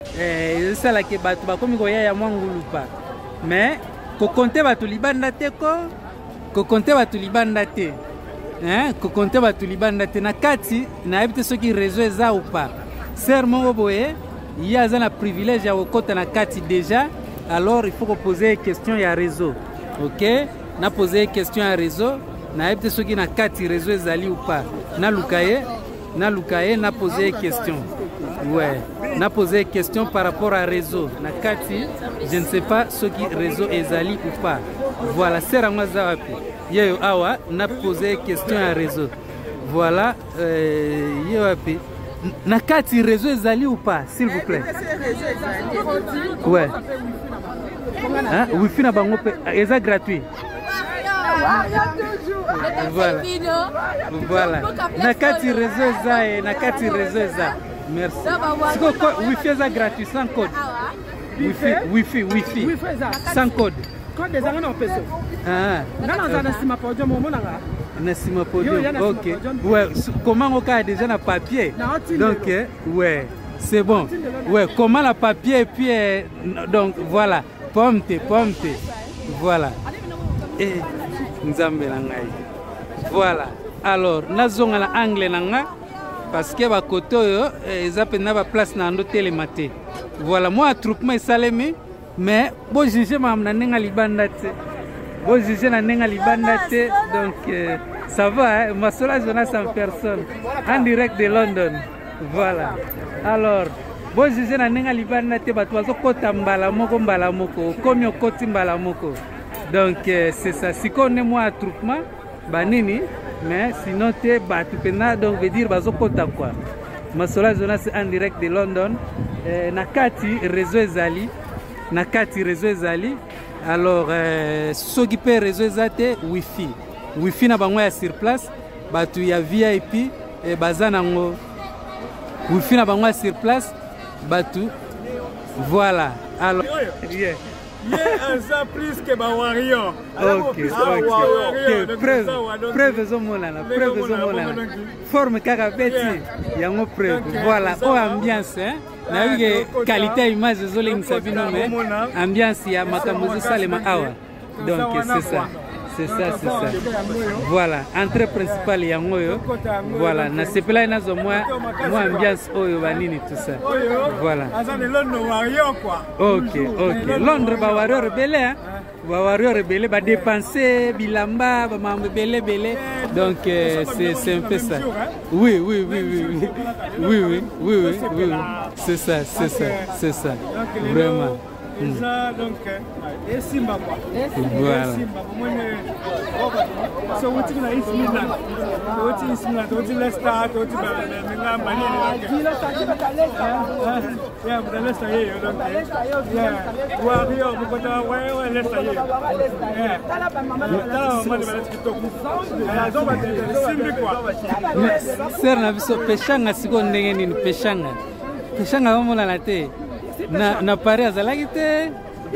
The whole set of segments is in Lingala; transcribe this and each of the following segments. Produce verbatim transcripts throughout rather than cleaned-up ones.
Eh, ça là que batu ba komi ko ya ya mwangulu pa. Mais ko compter batu libanda te ko. Ko compter batu libanda te. Hein, ko compter batu libanda te na kati na ebite soki réseau eza ou pas. Serment boye, il y a un privilège à okota na kati déjà. Alors il faut poser question ya réseau. OK? Na poser question à réseau, na ebite soki na kati réseau ezali ou pas. Na lukaye, na lukaye na poser question. Ouais, na posé question par rapport à réseau. Na kati, je ne sais pas ce qui réseau ezali ou pas. Voilà, c'est Ramazawapi. Yo awa, na posé question à réseau. Voilà, euh, yo api. Na kati réseau ezali ou pas, s'il vous plaît. Ouais. Hein? Wifi na bango pe, eza gratuit. Voilà. Voilà. Na kati réseau eza, na kati réseau eza. Merci. Wi-Fi est gratuit, sans code. Wi-Fi, Wi-Fi, Wi-Fi. Sans code. Code des années en peso. Ah. Ok. Ouais. Comment on a déjà un papier? Donc, ouais. C'est bon. Ouais. Comment la papier et puis donc voilà. Pomme, pomme. Voilà. Et nous avons voilà. Alors, nous avons l'anglais nanga. Parce que les côtés, ils ont une place dans l'hôtel maté. Voilà, moi, troupement est salé, mais bon, juger ma n'enga libandate. Bon, juger na n'enga libandate, donc euh, ça va. Hein? Ma sola journée en personne, en direct de London. Voilà. Alors, bon, juger na n'enga libandate, bah tu vas au côté mbala moko mbala moko, comme au côté mbala moko. Donc euh, c'est ça. Si on est moi troupement, bah nini. Mais sinon, tu peux donc veut dire bazo kota quoi. Masola Jonas en direct de London. Euh, Nakati réseau ezali. Nakati réseau ezali. Alors, ceux qui paient réseau ezate Wi-Fi. Wi-Fi na bango ya sur place. Batu ya V I P et bazanango. Wi-Fi na bango ya sur place. Batu. Voilà. Alors, yeah. Il y a un plus que Bawario. Ok, ok. Preuve, preuve zomolana, preuve zomolana. Forme carabeti, yango preuve. Voilà, oh ambiance, hein. Na wige qualité image zole nisabino mais ambiance ya makamuzo salema awa. Donc c'est ça. C'est ça, c'est ça. Voilà, entrée principale yango yo. Voilà, na sepela na zo moi, moi ambiance oyo banini tout ça. Voilà. Ok, ok. Londres ba wario rebelle hein. Ba wario rebelle ba dépenser bilamba ba mambe belé belé. Donc euh, c'est c'est un peu ça. Oui, oui, oui, oui, oui. Oui, oui, oui, oui, oui. C'est ça, c'est ça, c'est ça. Vraiment. Ça donc et Simba quoi. Voilà. So what you like Simba? What you Simba? What you let's start? What you menga mani ni? Yeah, but let's start here donc. Yeah. Wario mukota wewe let's start here. Yeah. Tala mama ni bale kitoko. Azo ba Simba quoi. Ser na biso peshanga siko ndenge ni peshanga. Peshanga bamola na te. Na na pare azalaki te.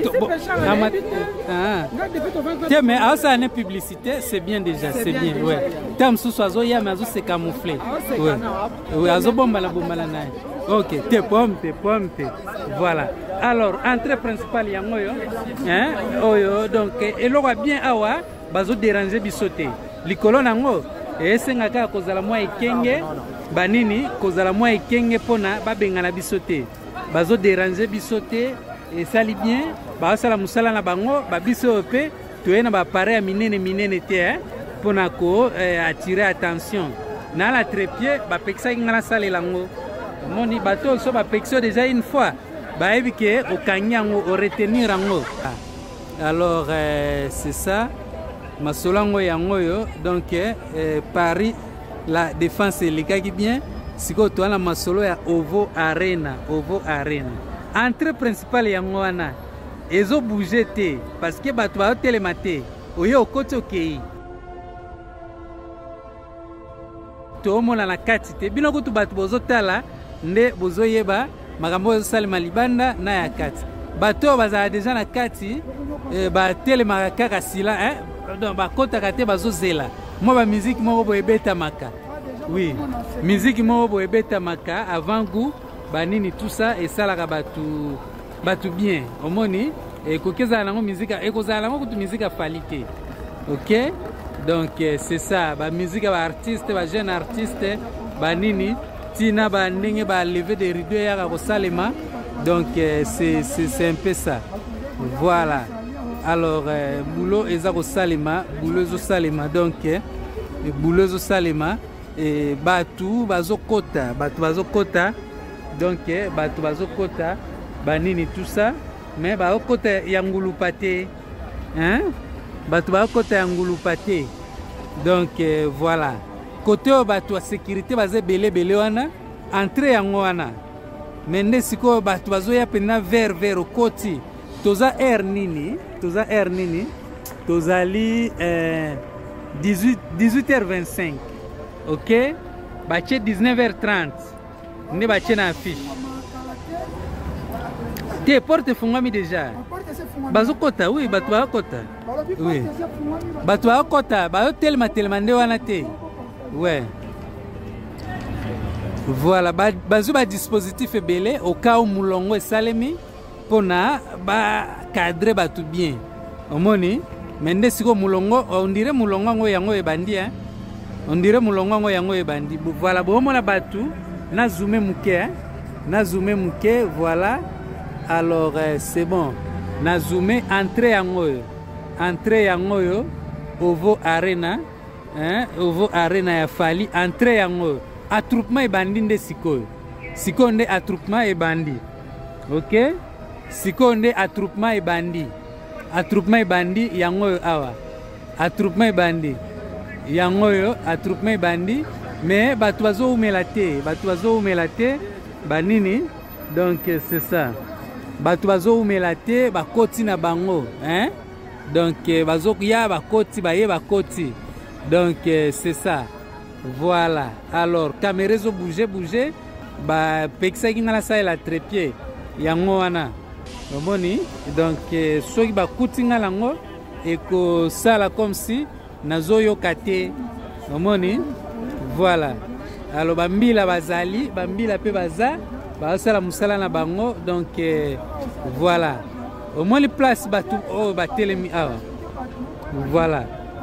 Tiens, mais à ça, une publicité, c'est bien déjà, c'est bien, bien, ouais. Tam sous oiseau, il y a mais c'est camouflé. Ouais. Oui, oiseau bomba la bomba la naï. Ok, t'es pomme, t'es pomme, t'es. Voilà. Alors, entrée principale, yango yo. Hein? Oh yo, donc, et l'on va bien awa, bazo déranger bisoté. Likolo nango, et c'est ngaka kozala moi ekenge, banini, kozala moi ekenge pona, babengana bisoté. Bazo déranger bisoté. Et ça li bien, bah ça la musala na bango, bah biso pe, tu es na ba appareil minene minene te hein, pour na ko attirer attention. Na la trépied, bah pexa ngala sale lango. Moni bateau so ba pexo déjà une fois, bah éviter au kanyango au retenir ango. Alors euh, c'est ça, masolango yango yo, donc euh, Paris la défense les gars qui bien, siko to na masolo ya Ovo Arena, Ovo Arena. Entrée principale yango wana ezo bouger te parce que bato ba telemate oyo okoti okei to mona na kati te bino kutu bato bozotala nde bozoyeba makambo ezosalema libanda na ya kati bato bazala deja na kati eh, ba telemaka kaka sila hein donc bakotaka te bazozela mo ba musique moko boyebetamaka oui musique moko boyebetamaka avant goût banini tout ça et ça la batu batu bien omoni et kokeza nango musique et kozala nango kutu musique qualité. OK, donc c'est ça ba musique ba artiste ba jeune artiste banini tina ba ndenge ba lever des rideaux ya ko salema. Donc c'est c'est un peu ça. Voilà. Alors euh, boulot ezako salema boulot zo salema donc euh, boulot zo salema et batu bazo kota batu bazo kota donc euh, batu bazo kota banini tout ça mais ba kota yangulu pate hein batu ba kota yangulu pate donc euh, voilà côté batu a sécurité bazé belé belé wana entrée yango wana mende siko batu bazo ya pena vers vers koti toza air nini toza air nini tozali euh, dix-huit heures vingt-cinq. OK, bache dix-neuf heures trente ne bache na affiche te porte fungami déjà bazo kota oui batu ba kota oui batu ba kota ba telma telma nde wana te ouais. Voilà bazo ba dispositif ebele au cas où mulongo esalemi pona ba cadre batu bien omoni mende siko mulongo on dirait mulongo ngo yango ebandi hein on dirait mulongo ngo yango ebandi. Voilà bomona batu na zoomé muke hein na zoomé muke voilà. Alors euh, c'est bon na zoomé entrée yango entrée yango yo Ovo Arena hein Ovo Arena ya fali entrée yango attroupement ebandi nde sikoyo sikoyo nde attroupement ebandi. OK, siko nde attroupement ebandi attroupement ebandi yango awa attroupement ebandi yango yo attroupement ebandi mais batu bazo umela te batu bazo umela te banini donc c'est ça batu bazo umela te bakoti na bango hein donc bazo ya bakoti baye bakoti donc c'est ça. Voilà. Alors caméra zo bouger bouger ba pekisa kinga la sa la trépied yango wana omoni donc soki bakutinga lango eko sala comme si nazoyo kate omoni. Voilà. Alors bambila bazali bambila pe baza basala musala na bango donc euh, voilà au moins les places batu oh batelemi awa voilà.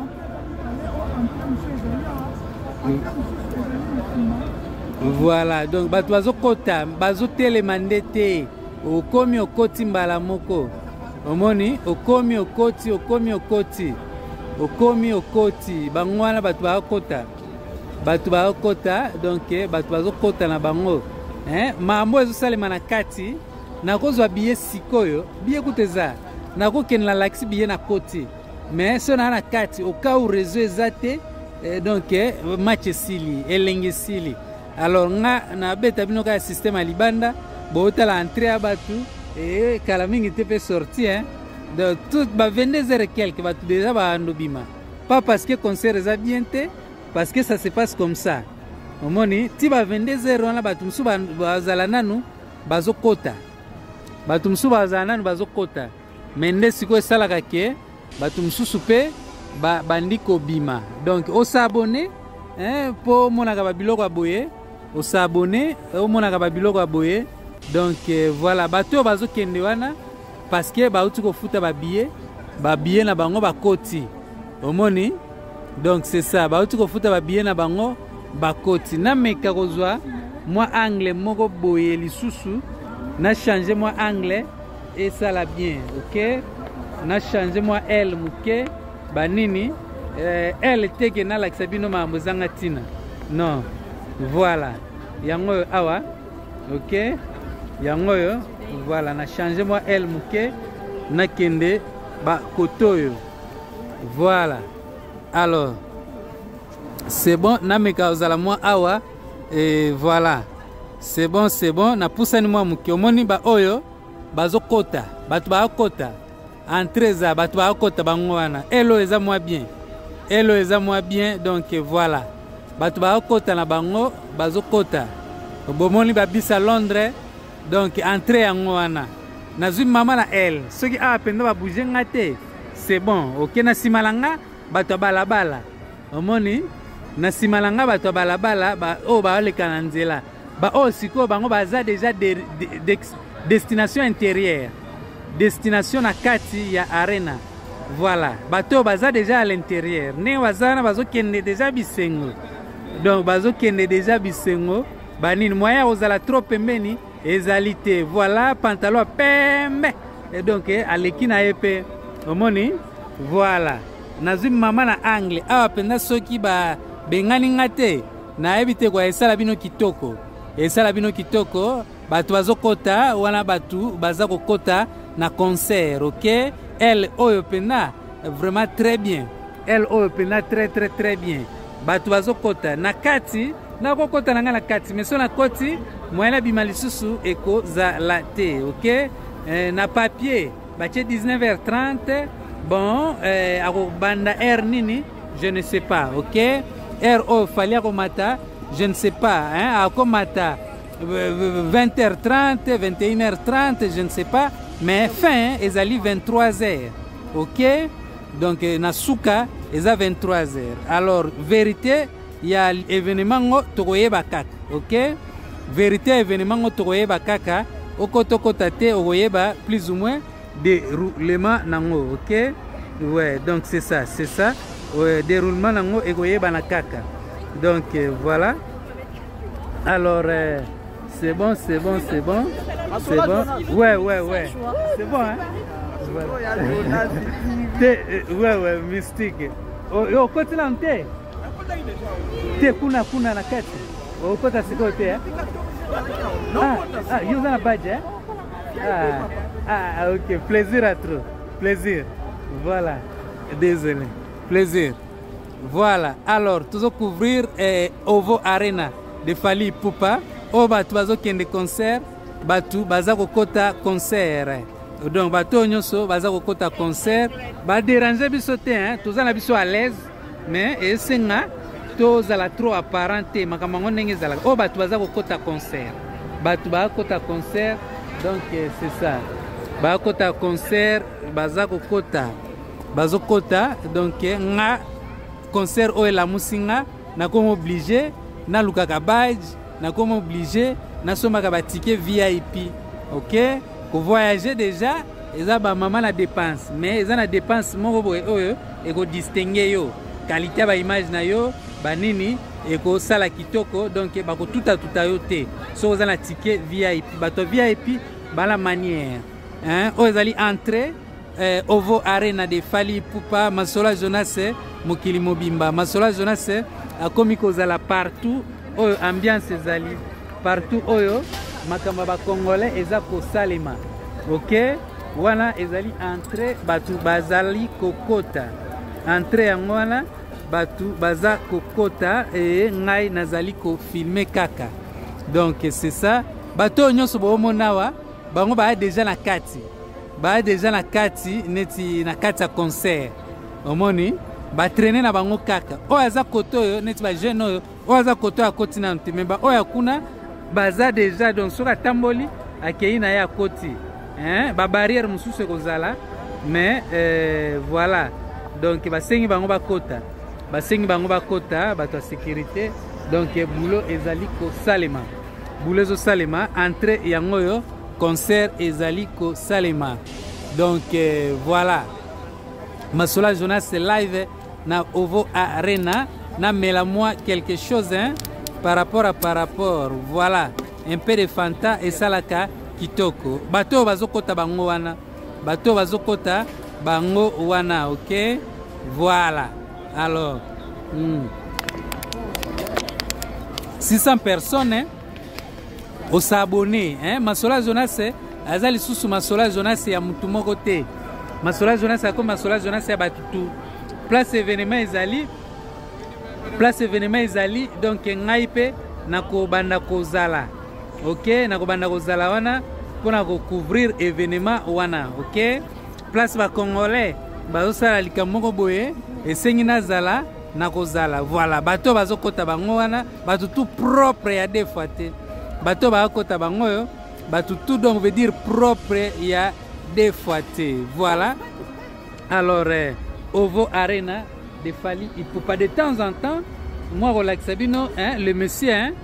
Voilà donc batu bazo kota bazo telemande te okomi okoti mbala moko omoni okomi okoti okomi okoti okomi okoti bango wana batu bakota batu bakota donc batu bazo kota na bango hein mambo ezo salema na kati nakozwa biye sikoyo biye kuteza nakokenda laksi biye na koti mais sona na kati au cas où réseau ezate donc match sili elenge sili. Alors nga na beta bino ka système alibanda bota la entrée à batu et kala mingi te pe sorti hein de tout ba vingt-deux heures quelque batu déjà ba andobima pas parce que concert est bien te parce que ça se passe comme ça omoni ti ba vingt-deux heures wana batu msu bazala nanu bazokota batu msu bazala nanu bazokota mende siko sala ka ke batu msu pe ba bandiko bima donc o s'abonner hein pour monaka ba biloko aboye o s'abonner o monaka ba biloko aboye donc euh, voilà bato bazo kende wana parce que ba uti ko futa ba billet ba billet na bango ba koti omoni donc c'est ça ba uti ko futa ba billet na bango ba koti na meka kozwa moi anglais moko boye lisusu na changer moi anglais et ça la bien. OK, na changer moi elle muke banini euh, elle teke na la sabino mambo zanga tina non voilà yango awa. OK, yango yo voilà na changer moi elle muke na kende ba kotoyo voilà. Alors c'est bon na meka ozala moi awa et voilà c'est bon c'est bon na pusani moi muke omoni ba oyo bazokota batu ba kota entrée za batu ba kota bango wana elo eza moi bien elo eza moi bien donc voilà batu ba kota na bango bazokota bomoni ba bisa Londres donc entrée yango wana nazui mama na elle soki a penda ba bouger ngate c'est bon. OK, na simalanga batu balabala omoni na simalanga batu balabala ba o ba leka na nzela ba o siko bango baza déjà de, de, de, destination intérieure, destination na kati ya arena. Voilà, bato baza déjà à l'intérieur. Ne wazana bazo kende déjà bisengo. Donc bazo kende déjà bisengo. Banini moya ozala trop pembeni ezalité. Voilà, pantalon pembe. Et donc aleki na epe. Omoni? Voilà. Nazwi mama na angle. Awa penda soki ba bengani ngate. Na ebite kwa esala bino kitoko. Esala bino kitoko. Batu bazo kota wana batu baza kokota na concert, OK? Elle oyo pena vraiment très bien. Elle oyo pena très très très bien. Batu bazo kota na kati na kokota na na kati mais so na koti moyena bimali susu eko za la te, OK? Euh, na papier bache dix-neuf heures trente. Bon, euh, ako banda R nini, je ne sais pas, OK? R o fali ako mata, je ne sais pas, hein? Ako mata vingt heures trente, vingt et une heures trente, je ne sais pas. Mais fin, ils allaient vingt-trois heures. OK? Donc, Nasuka, ils ont vingt-trois heures. Alors, vérité, il y a l'événement Togoye Bakak. OK? Vérité, événement Togoye Bakaka. Oko Tate, Ogoyeba, plus ou moins, déroulement Nango. OK? Ouais, donc c'est ça, c'est ça. Ouais, déroulement Nango et Goyeba Nakaka. Donc, euh, voilà. Alors, euh, c'est bon, c'est bon, c'est bon. C'est bon. Ouais, ouais, ouais. C'est bon, hein? Ouais, ouais, mystique. Au côté là, t'es. T'es kuna kuna na kati. Au côté c'est côté, hein? Ah, ah, you avez un badge, hein? Ah, ah, ok. Plaisir à trop. Plaisir. Voilà. Désolé. Plaisir. Voilà. Alors, toujours couvrir eh, Ovo Arena de Fally Ipupa. O batu bazo kende concert, batu baza kokota concert. Donc bato nyonso baza kokota concert, ba déranger biso te, hein, tozana biso à l'aise, mais esenga tozala trop apparenté, makamango ndenge zala. O batu baza kokota concert. Batu ba kokota concert, donc c'est ça. Ba kokota concert, baza kokota. Bazo kota, donc nga concert o la musinga na comme obligé na lukaka badge. Na comme obligé, na somaka ba ticket V I P, OK? Pour voyager déjà, ils ont ba maman la dépense, mais ils ont la dépense moko boye oyo et ko distinguer yo, qualité ba image na yo, ba nini et ko sala kitoko, donc ba ko tout à tout à yo te. So ils ont la ticket V I P, ba to V I P ba la manière, hein? O ils allient entrer euh, Ovo Arena de Fally Ipupa, Masola Jonas, Mokili Mobimba, Masola Jonas a komi kozala partout. Oyo ambiance ezali partout oyo makamba ba congolais eza ko salema, OK? Wana ezali entrée batu bazali kokota, entrée yango wana batu baza kokota et ngai nazali ko filmer kaka. Donc c'est ça. Bato nyonso bomonawa bango ba déjà na kati, ba déjà na kati neti na kati ya concert. Omoni ba traîner na bango kaka. O aza koto yo neti ba jeune oyo oza koto ya koti na ntemeba oya kuna baza déjà donc soka tamboli akei na ya koti, hein, ba barrière mususu kozala, mais euh, voilà. Donc basengi bango bakota, basengi bango bakota bato ya sécurité. Donc boulot ezali ko salema, boulot zo salema, entrée yango yo concert ezali ko salema. Donc euh, voilà. Masola Jonas live na Ovo Arena. Na mela moi quelque chose, hein, par rapport à par rapport. Voilà, un peu de Fanta et salaka kitoko. Bato bazokota bango wana, bato bazokota bango wana, OK? Voilà. Alors, hmm. six cents personnes, hein, au s'abonner, hein. Masola Jonas, azali susu Masola Jonas ya mutu moko te. Masola Jonas ako Masola Jonas ya batutu. Place événement ezali. Place événement ezali, donc ngaipe nako banda kozala, OK? Nako banda kozala wana pona ko couvrir événement wana, OK? Place ba congolais bazo sala likamoko boye esengi nazala nako zala. Voilà, bato bazo kota bango wana, bato tout propre ya deux fois te. Bato ba kota bango yo, bato tout donc veut dire propre ya deux fois te. Voilà. Alors euh, Ovo Arena de Fally Ipupa de temps en temps, moi relax Sabino, hein, le monsieur, hein,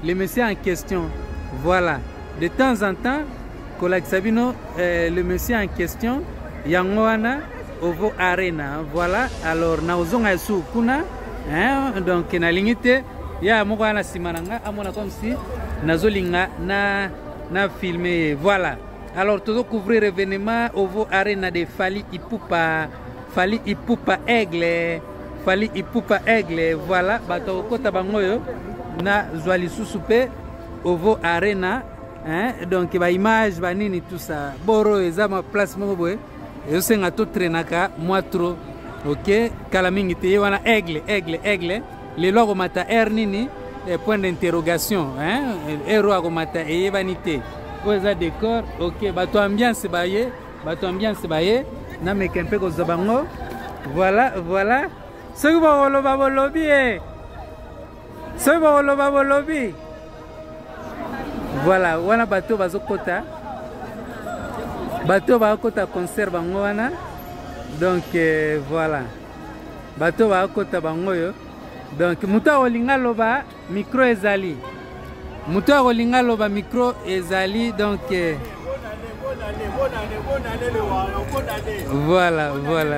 le monsieur en question. Voilà. De temps en temps, Kolak Sabino, euh, le monsieur en question, Yangoana, Ovo Arena. Voilà. Alors, Naozonga Su Kuna, hein, donc, na limite, ya Moana Simananga, à mon comme si, Nazolinga, na, na filmé. Voilà. Alors, tout couvrir événement, Ovo Arena de Fali Ipupa, Fali Ipupa Aigle, Fali Ipupa Aigle. Voilà. Bato Kota Bangoyo, na Zwali Susupe, Ovo Arena. Hein? Donc, ba image, ba nini, tout ça. Boro, eza ma place moboé. Et c'est un tout traînaka, moi trop. Ok? Kalamingi te wana aigle, aigle, aigle. Les lois mata er nini, point d'interrogation. Hein? Ero agomata et vanité. Oza décor, ok. Bato ambiance baye, bato ambiance baye. Na me kempe ko zabango. Voilà, voilà. Ce que va roloba bolobi, eh. Ce que va roloba bolobi. Voilà, wana bateau bazo kota. Bateau ba kota concert bango wana. Donc euh, voilà. Bateau ba kota bango yo. Donc muta olinga loba micro ezali. Muta olinga loba micro ezali donc euh, voilà, voilà.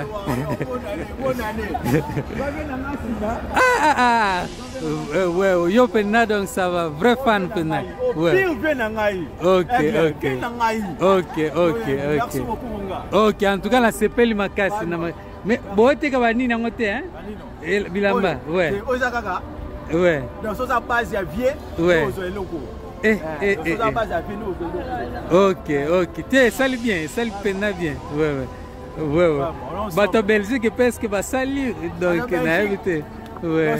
ah ah ah. Euh, ouais, yo pena donc ça va, vrai fan pena. Ouais. Ok, ok. Ok, ok, ok. Ok, en tout cas la C P Limakasi na mais bote ka bani na ngote hein? Bilamba, ouais. Ouais. Dans sa base ya vie, ouais. Eh, eh, eh, eh. Ok, ok. Tu sali bien, sali pena bien. Ouais, ouais. Ouais, ouais. Bato Belgique parce que va sali donc na éviter. Ouais.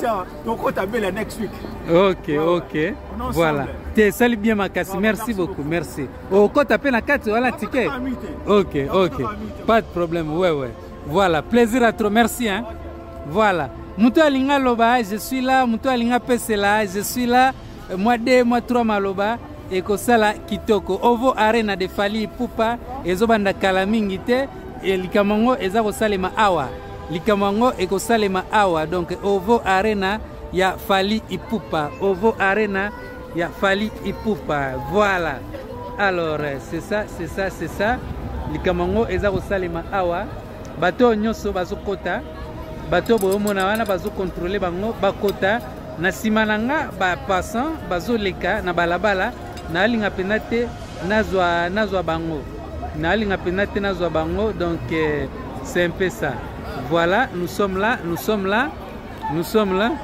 Ok, ok. Voilà. Tu sali bien ma casse. Merci beaucoup, merci. Au côté appelle la carte, voilà ticket. Ok, ok. Pas de problème. Ouais, ouais. Voilà. Plaisir à trop. Merci, hein. Voilà. Moutou Alinga Loba, je suis là. Moutou Alinga Pese là, je suis là. Moi deux, moi trois maloba. Et que ça là, Kitoko. Ovo Arena de Fali Ipupa. Et Zobanda Kalamingite. Et Likamongo, et Zabo Salema Awa. Likamongo, et que Salema Awa. Donc, Ovo Arena, il y a Fali Ipupa. Ovo Arena, il y a Fali Ipupa. Voilà. Alors, c'est ça, c'est ça, c'est ça. Likamongo, et Zabo Salema Awa. Bato Nyoso, Bazo Kota. Bato Bohomona wana bazo contrôler bango bakota na simananga ba passant bazo leka na balabala na linga penate nazwa nazwa bango na linga penate nazwa bango donc euh, c'est un peu ça. Voilà, nous sommes là, nous sommes là, nous sommes là.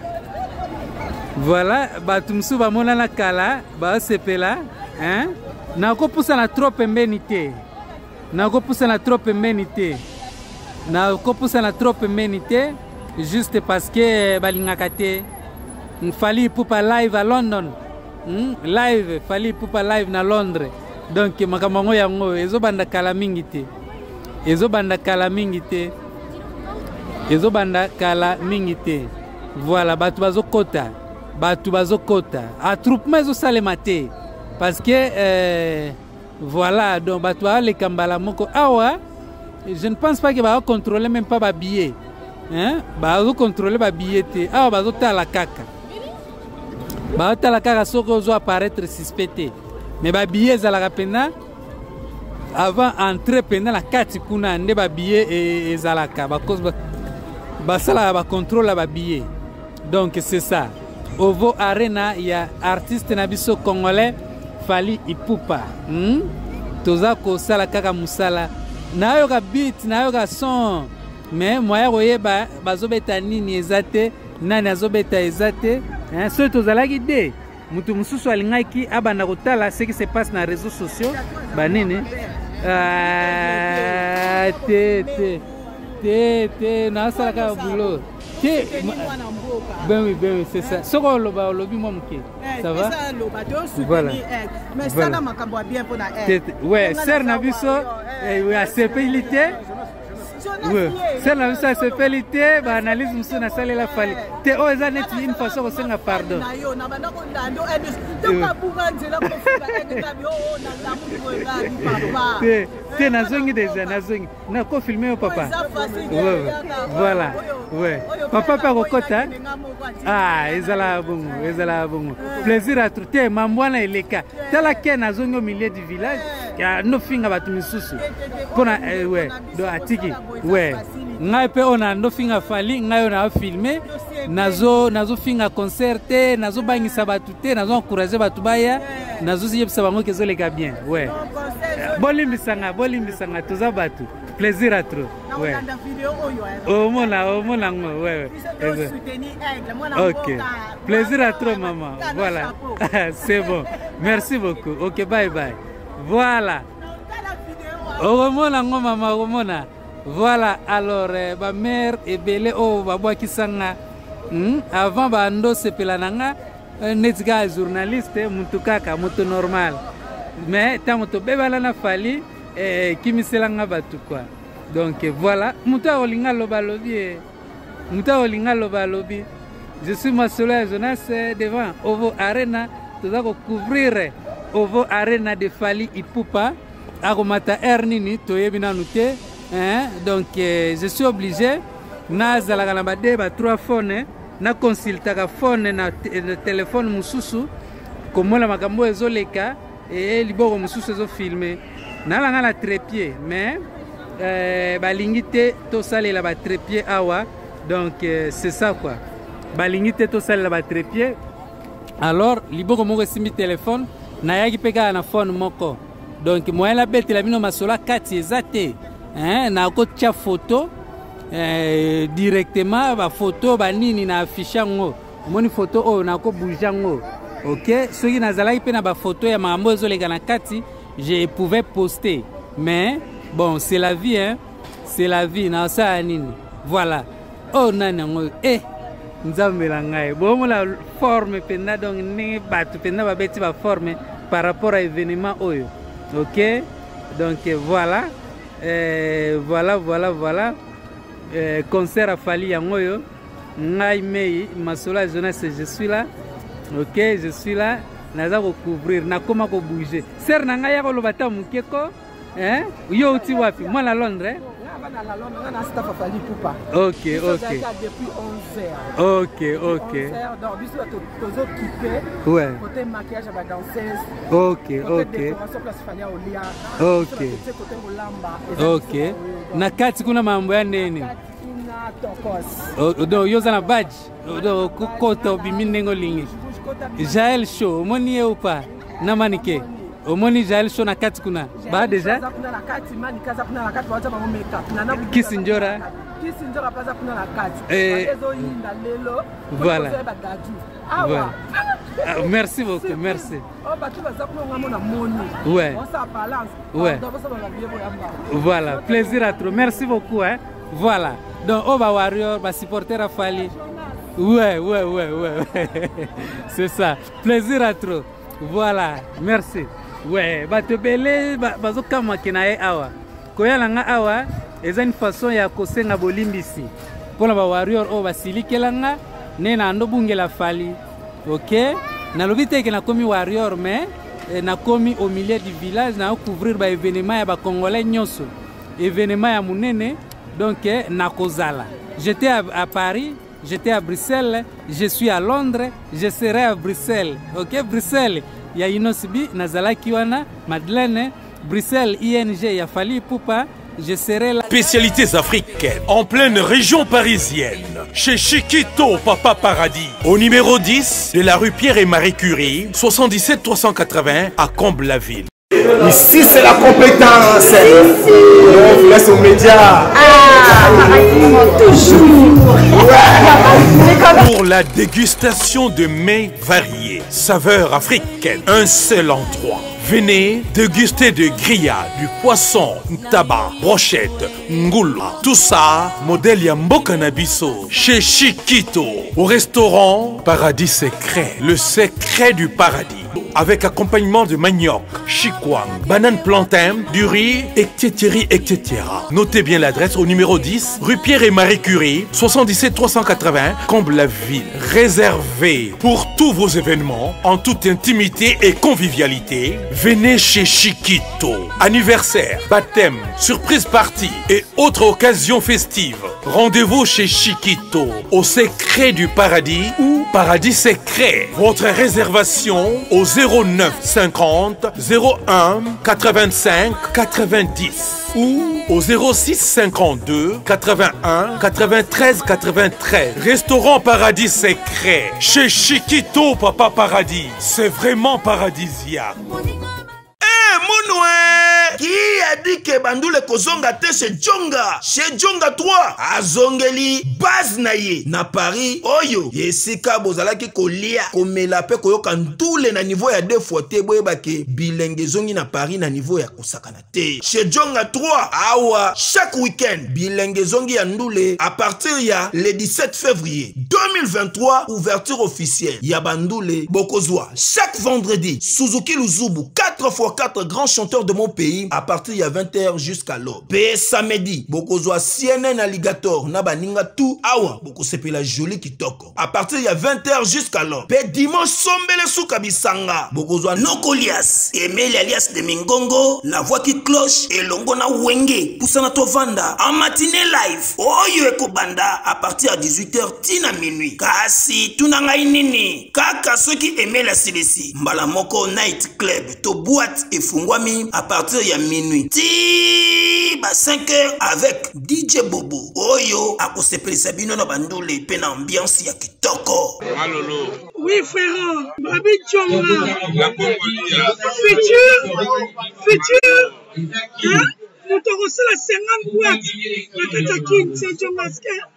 Voilà, batumsu ba mona na kala ba sepela hein na ko poussa na trop pembenité. Na ko poussa na trop pembenité. Na kopusa na trop menité juste parce que balingakate Fali Ipupa live à London hmm? Live Fali Ipupa live na Londres donc makamango yango ezo banda kala mingi te ezo banda kala mingi te ezo banda kala mingi te. Voilà, batu bazo kota batu bazo kota attroupement ezo salema te parce que euh, voilà donc batu ale kambala moko awa. Je ne pense pas que va contrôler même pas ma billet. Hein? Va contrôler ma billet. Ah, va à la caca. Va à la caca, sauf qu'on doit apparaître suspecté. Mais ma billet, ça la rapena. Avant d'entrer pendant la carte, on a un billet et ça la caca. Va ça la va contrôler ma billet. Donc c'est ça. Ovo Arena, il y a artiste nabiso congolais Fali Ipupa. Hmm? Toza ko sala kaka musala. Na yoga beat, na yoga son. Mais moi royeba bazobeta nini ezate, nani azobeta ezate. Hein, ceux tous ala guidé. Mutu mususu alingaki abana kotala ce qui se passe dans les réseaux sociaux. Ba nini? Ah, te te te te na sala ka boulot. Ben oui, ben oui, c'est ça. Ce qu'on loba lobi moi mke. Ça va? Voilà. Mais ça là makambo bien pour na. Ouais, ser na biso, eh oui, acceptabilité. Ouais. C'est la ça se fait ba analyse musu na sale la fali. Te o eza net une façon ko senga pardon. Te te na zongi déjà na zongi. Na ko filmer au papa. Ouais. Voilà. Ouais. Papa pa kokota. Ah, ezala bongo, ezala bongo. Plaisir à trouver mambwana eleka. Tala ke na zongi au milieu du village. Ya no finga batu misusu. Pona ouais, do atiki. Ouais. Ngai pe ona no finga fali, ngai ona filmer. Nazo nazo finga concerte, nazo bangisa batu te, nazo encourager batu baya, nazo yebisa bango kezo leka bien. Ouais. Bolimbisanga, bolimbisanga toza batu. Plaisir à trop. Ouais. Oh mon là, oh mon là, ouais. Ok. Plaisir à trop maman. Voilà. C'est bon. Merci beaucoup. Ok, bye bye. Voilà. Oh mon là, maman, oh mon là. Voilà. Alors, ma mère est belle. Oh, baba kisanga. Avant bando sepelananga, netga journaliste, mutukaka, mutu normal. Mais tant mutu bebala na fali. Qui me s'est battu quoi. Donc voilà, Mouta Olinga Loba Lobby. Mouta Olinga Loba Lobby. Je suis ma seule jeunesse devant Ovo Arena. Tu dois couvrir Ovo Arena de Fali Ipupa. Aromata Ernini, Toyebina Nute. Donc je suis obligé. Naza la galambade, trois phones. Na consulta phone na téléphone mususu. Comme la makambo ezoleka. Et liboro mususu ezo filmer. Nalanga la trépied, mais euh, balingite to sale la ba trépied awa, donc euh, c'est ça quoi. Balingite to sale la ba trépied. Alors liboko mo resimi téléphone na yaki peka na phone moko. Donc moi la bête la bino masola kati ezate. Hein na ko tia photo euh, directement ba photo ba nini na affiche ngo. Moni photo o na ko boujango. OK, ceux qui nazala pe na ba photo ya mambo ezolega na kati. Je pouvais poster, mais bon, c'est la vie, hein. C'est la vie, non, ça, Anine. Voilà. Oh, non, eh, nous avons mélange. Bon, la forme, penda, donc, n'est pas tout, penda, va bêtir la forme par rapport à l'événement, ok? Donc, voilà. Euh, voilà, voilà, voilà. Euh, concert à Fali Yangoyo. Ngai Mei, ma sola jeunesse, je suis là. Ok, je suis là. Naza ko couvrir na koma ko bouger ser na nga ya ko lobata mukeko hein yo uti wapi moi la Londres na la Londres na staff Fali Ipupa. OK OK depuis onze heures. OK OK donc biso to tozo occupé ouais côté maquillage ba danseuse. OK OK décoration place Fali Olia. OK côté Olamba. OK na kati kuna mambo ya nini na tokos oh do yo za na badge do ko to bi minengo lingi Jael Show, omoni ou pas? Namanike. Omoni Jael Show na kati kuna. Ba déjà? Kisinjora. Kisinjora paza kuna na kati. Eh. Lelo. Voilà. Voilà. Ah, merci beaucoup, merci. Oh ba tu baza kuna ngamo na moni. Ouais. On ça balance. Ouais. Voilà, plaisir à trop. Merci beaucoup hein. Voilà. Donc Oba Warrior, ba supporter à Fali. Ouais, ouais, ouais, ouais. C'est ça. Plaisir à trop. Voilà. Merci. Ouais. Bah, te belé, bah, bazo kama kinae awa. Koya langa awa, eza une façon ya kosenga bolimbisi. Pona ba warrior o basilike langa, ne na ando bungela Fali. OK? Na lobite ke na komi warrior mais na komi au milieu du village na couvrir ba événement ya ba congolais nyonso. Événement ya munene, donc na kozala. J'étais à, à Paris. J'étais à Bruxelles, je suis à Londres, je serai à Bruxelles. Ok, Bruxelles, il y a Inosibi, Nazala Kiwana, Madeleine, Bruxelles, I N G, il y a Fali Ipupa, je serai là. Spécialités africaines, en pleine région parisienne, chez Chiquito Papa Paradis, au numéro dix de la rue Pierre et Marie Curie, soixante-dix-sept trois cent quatre-vingts à Comble-la-Ville. Ici, c'est la compétence. On vous laisse aux médias. Ah, toujours. Pour la dégustation de mets variés, saveurs africaines, un seul endroit. Venez déguster de grillades, du poisson, tabac, brochette, ngoula. Tout ça, modèle Yamboka Nabiso, chez Chiquito, au restaurant Paradis Secret, le secret du paradis. avec accompagnement de manioc, chikwang, banane plantain, du riz, et cetera et cetera. Notez bien l'adresse au numéro dix, rue Pierre et Marie Curie, soixante-dix-sept trois cent quatre-vingts, Comble-la-Ville. Réservé pour tous vos événements, en toute intimité et convivialité, venez chez Chiquito. Anniversaire, baptême, surprise party et autres occasions festives. Rendez-vous chez Chiquito, au secret du paradis ou paradis secret. Votre réservation au zéro neuf cinquante zéro un quatre-vingt-cinq quatre-vingt-dix ou au zéro six cinquante-deux quatre-vingt-un quatre-vingt-treize quatre-vingt-treize. Restaurant Paradis Secret chez Chiquito, Papa Paradis. C'est vraiment paradisiaque. Monoué qui a dit que Bandoule kozonga te chez Djonga chez Djonga trois azongeli base na ye na Paris oyo yesika bozalaki kolia komela pe koyoka ndule na niveau ya deux fois te boyeba ke bilenge zongi na Paris na niveau ya kosakana te chez Djonga trois awa chaque week-end bilenge zongi ya ndule à partir ya le dix-sept février deux mille vingt-trois ouverture officielle ya Bandoule bokozwa chaque vendredi Suzuki Luzubu quatre fois quatre grands chanteurs de mon pays à partir de vingt heures jusqu'à l'aube. P samedi, bokozwa C N N Alligator na baninga tout awa boko sepela joli kitoko. À partir de vingt heures jusqu'à l'aube. P dimanche sombele souka bisanga. Bokozwa Nokolias, Emile alias de Mingongo, la voix qui cloche et longo na wenge poussana to vanda en matinée live. Oyo ekobanda à partir de dix-huit heures tina minuit. Kasi tunanga inini. Kaka ceux qui aimaient la C D C. Mbala moko night club to boîte et fungwami à partir de minuit. Ti ba cinq heures avec D J Bobo. Oyo akosepeli sabino na Bandoule pe na ambiance ya kitoko. Malolo. Oui frère, Babi Djonga. Futur, futur. Hein? Nous t'avons reçu la cinquante boîtes. La Katakin, c'est Djonga.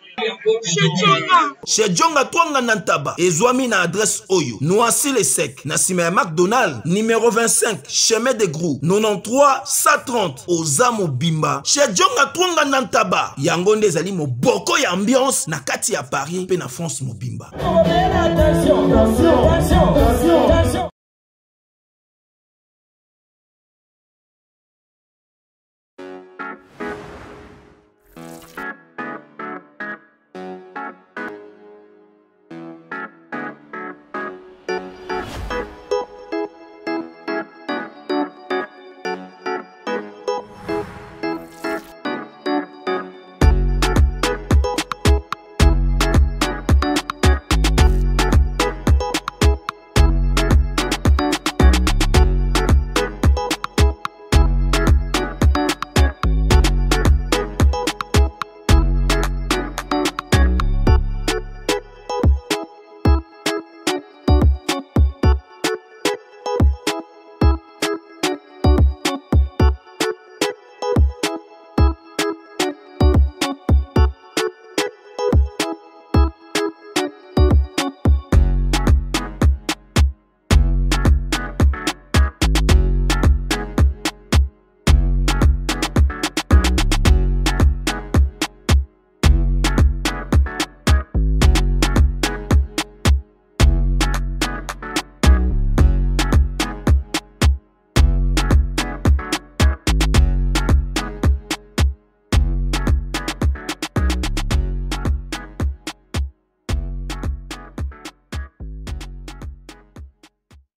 Chez Djonga Twanga Nantaba ezwami na adresse oyo Noisy le Sec na sima ya McDonald numéro vingt-cinq chemin de Grou quatre-vingt-treize cent trente Ozamo Bimba. Chez Djonga Twanga Nantaba yango nde ezali moboko ya ambiance na kati ya Paris pe na France mobimba.